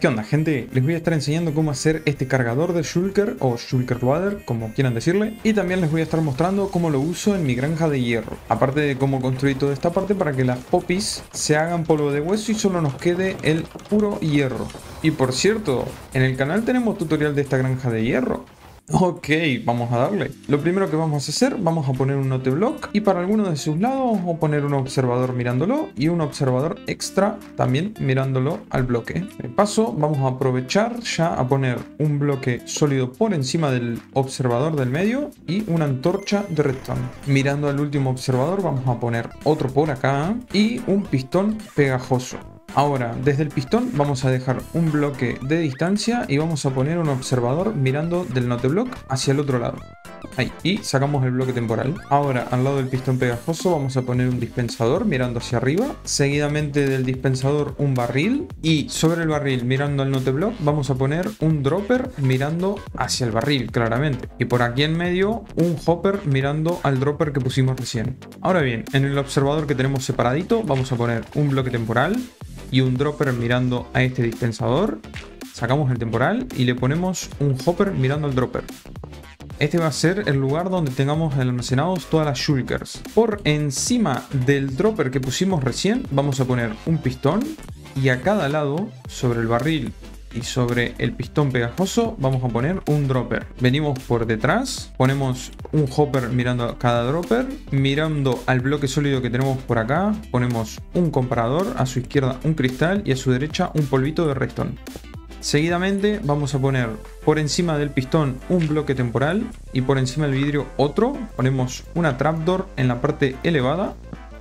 ¿Qué onda, gente? Les voy a estar enseñando cómo hacer este cargador de Shulker o Shulker Loader, como quieran decirle, y también les voy a estar mostrando cómo lo uso en mi granja de hierro, aparte de cómo construir toda esta parte para que las popis se hagan polvo de hueso y solo nos quede el puro hierro. Y por cierto, en el canal tenemos tutorial de esta granja de hierro. Ok, vamos a darle. Lo primero que vamos a hacer, vamos a poner un noteblock y para alguno de sus lados vamos a poner un observador mirándolo y un observador extra también mirándolo al bloque. De paso, vamos a aprovechar ya a poner un bloque sólido por encima del observador del medio y una antorcha de redstone. Mirando al último observador vamos a poner otro por acá y un pistón pegajoso. Ahora, desde el pistón vamos a dejar un bloque de distancia y vamos a poner un observador mirando del noteblock hacia el otro lado. Ahí, y sacamos el bloque temporal. Ahora, al lado del pistón pegajoso vamos a poner un dispensador mirando hacia arriba. Seguidamente del dispensador un barril. Y sobre el barril mirando al noteblock vamos a poner un dropper mirando hacia el barril, claramente. Y por aquí en medio un hopper mirando al dropper que pusimos recién. Ahora bien, en el observador que tenemos separadito vamos a poner un bloque temporal y un dropper mirando a este dispensador. Sacamos el temporal y le ponemos un hopper mirando al dropper. Este va a ser el lugar donde tengamos almacenados todas las shulkers. Por encima del dropper que pusimos recién vamos a poner un pistón y a cada lado, sobre el barril y sobre el pistón pegajoso, vamos a poner un dropper. Venimos por detrás, ponemos un hopper mirando a cada dropper, mirando al bloque sólido que tenemos por acá, ponemos un comparador, a su izquierda un cristal y a su derecha un polvito de redstone. Seguidamente vamos a poner por encima del pistón un bloque temporal y por encima del vidrio otro. Ponemos una trapdoor en la parte elevada.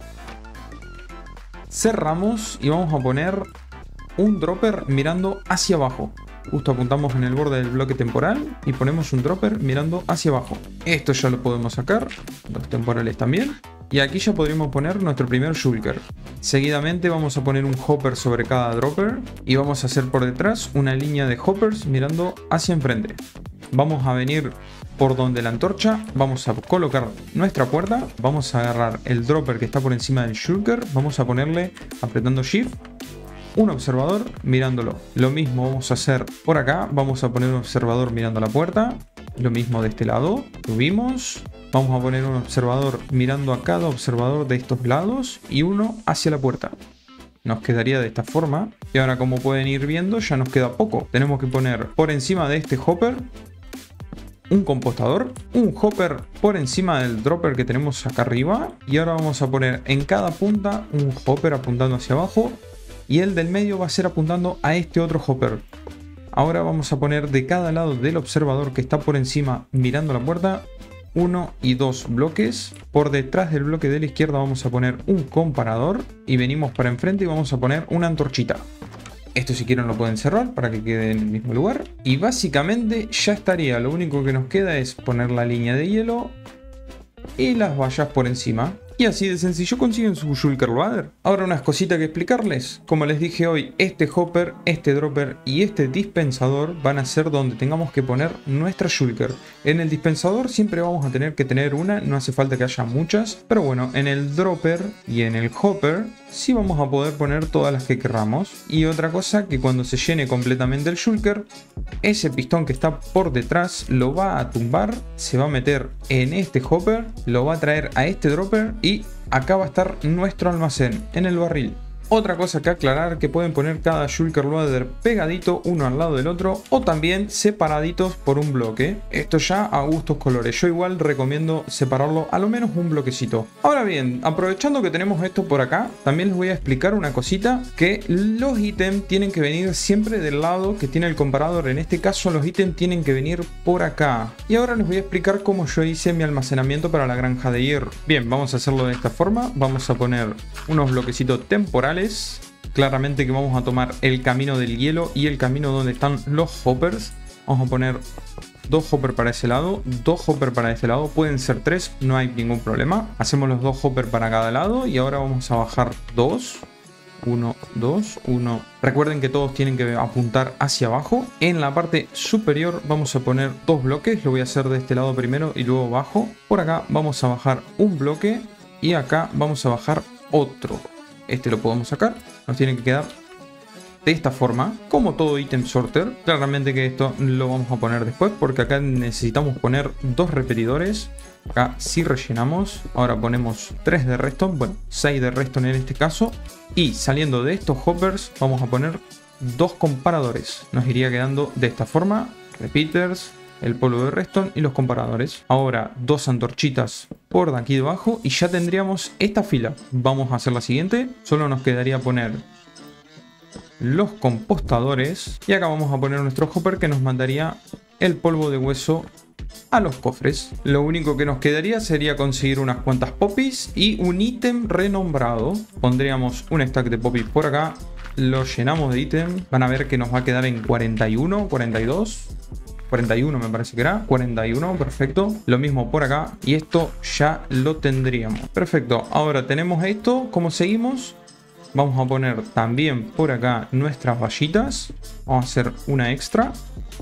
Cerramos y vamos a poner un dropper mirando hacia abajo. Justo apuntamos en el borde del bloque temporal y ponemos un dropper mirando hacia abajo. Esto ya lo podemos sacar, los temporales también. Y aquí ya podríamos poner nuestro primer shulker. Seguidamente vamos a poner un hopper sobre cada dropper y vamos a hacer por detrás una línea de hoppers mirando hacia enfrente. Vamos a venir por donde la antorcha, vamos a colocar nuestra puerta, vamos a agarrar el dropper que está por encima del shulker, vamos a ponerle apretando shift un observador mirándolo. Lo mismo vamos a hacer por acá, vamos a poner un observador mirando la puerta, lo mismo de este lado, subimos. Vamos a poner un observador mirando a cada observador de estos lados y uno hacia la puerta. Nos quedaría de esta forma. Y ahora, como pueden ir viendo, ya nos queda poco. Tenemos que poner por encima de este hopper un compostador, un hopper por encima del dropper que tenemos acá arriba. Y ahora vamos a poner en cada punta un hopper apuntando hacia abajo. Y el del medio va a ser apuntando a este otro hopper. Ahora vamos a poner de cada lado del observador que está por encima mirando la puerta 1 y 2 bloques. Por detrás del bloque de la izquierda vamos a poner un comparador y venimos para enfrente y vamos a poner una antorchita. Esto, si quieren, lo pueden cerrar para que quede en el mismo lugar. Y básicamente ya estaría. Lo único que nos queda es poner la línea de hielo y las vallas por encima. Y así de sencillo consiguen su Shulker Loader. Ahora unas cositas que explicarles. Como les dije hoy, este hopper, este dropper y este dispensador van a ser donde tengamos que poner nuestra Shulker. En el dispensador siempre vamos a tener que tener una, no hace falta que haya muchas. Pero bueno, en el dropper y en el hopper sí vamos a poder poner todas las que querramos. Y otra cosa, que cuando se llene completamente el Shulker, ese pistón que está por detrás lo va a tumbar, se va a meter en este hopper, lo va a traer a este dropper y acá va a estar nuestro almacén en el barril. Otra cosa que aclarar, que pueden poner cada Shulker Loader pegadito uno al lado del otro o también separaditos por un bloque. Esto ya a gustos colores. Yo igual recomiendo separarlo a lo menos un bloquecito. Ahora bien, aprovechando que tenemos esto por acá, también les voy a explicar una cosita, que los ítems tienen que venir siempre del lado que tiene el comparador. En este caso los ítems tienen que venir por acá. Y ahora les voy a explicar cómo yo hice mi almacenamiento para la granja de hierro. Bien, vamos a hacerlo de esta forma. Vamos a poner unos bloquecitos temporales. Claramente que vamos a tomar el camino del hielo y el camino donde están los hoppers. Vamos a poner 2 hoppers para ese lado, 2 hoppers para este lado. Pueden ser 3, no hay ningún problema. Hacemos los 2 hoppers para cada lado y ahora vamos a bajar 2. 1, 2, 1. Recuerden que todos tienen que apuntar hacia abajo. En la parte superior vamos a poner 2 bloques. Lo voy a hacer de este lado primero y luego bajo. Por acá vamos a bajar un bloque y acá vamos a bajar otro. Este lo podemos sacar. Nos tiene que quedar de esta forma, como todo ítem sorter. Claramente que esto lo vamos a poner después, porque acá necesitamos poner 2 repetidores. Acá sí rellenamos. Ahora ponemos 3 de redstone, bueno, 6 de redstone en este caso. Y saliendo de estos hoppers vamos a poner 2 comparadores. Nos iría quedando de esta forma: repeaters, el polvo de redstone y los comparadores. Ahora 2 antorchitas por de aquí debajo y ya tendríamos esta fila. Vamos a hacer la siguiente. Solo nos quedaría poner los compostadores y acá vamos a poner nuestro hopper que nos mandaría el polvo de hueso a los cofres. Lo único que nos quedaría sería conseguir unas cuantas poppies y un ítem renombrado. Pondríamos un stack de poppies por acá, lo llenamos de ítem. Van a ver que nos va a quedar en 41, 42, 41 me parece que era, 41, perfecto. Lo mismo por acá y esto ya lo tendríamos. Perfecto, ahora tenemos esto. ¿Cómo seguimos? Vamos a poner también por acá nuestras vallitas. Vamos a hacer una extra.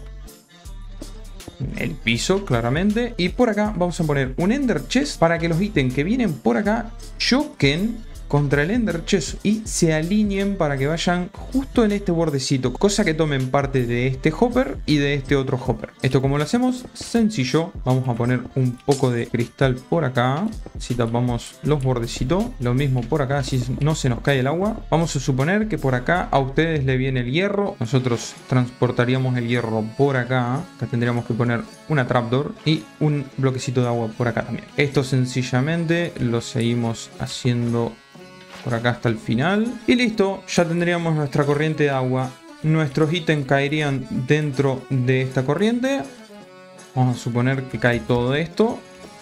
El piso, claramente. Y por acá vamos a poner un Ender Chest para que los ítems que vienen por acá choquen contra el Ender Chest y se alineen para que vayan justo en este bordecito, cosa que tomen parte de este hopper y de este otro hopper. ¿Esto cómo lo hacemos? Sencillo. Vamos a poner un poco de cristal por acá, si tapamos los bordecitos. Lo mismo por acá, si no se nos cae el agua. Vamos a suponer que por acá a ustedes le viene el hierro. Nosotros transportaríamos el hierro por acá. Acá tendríamos que poner una trapdoor y un bloquecito de agua por acá también. Esto sencillamente lo seguimos haciendo por acá hasta el final. Y listo, ya tendríamos nuestra corriente de agua. Nuestros ítems caerían dentro de esta corriente. Vamos a suponer que cae todo esto.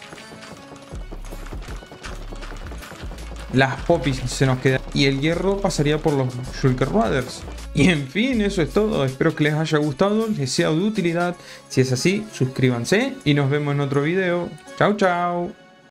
Las poppies se nos quedan y el hierro pasaría por los shulker brothers. Y en fin, eso es todo. Espero que les haya gustado, les sea de utilidad. Si es así, suscríbanse y nos vemos en otro video. Chao, chao.